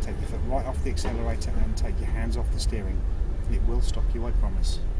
Take your foot right off the accelerator and take your hands off the steering. It will stop you, I promise.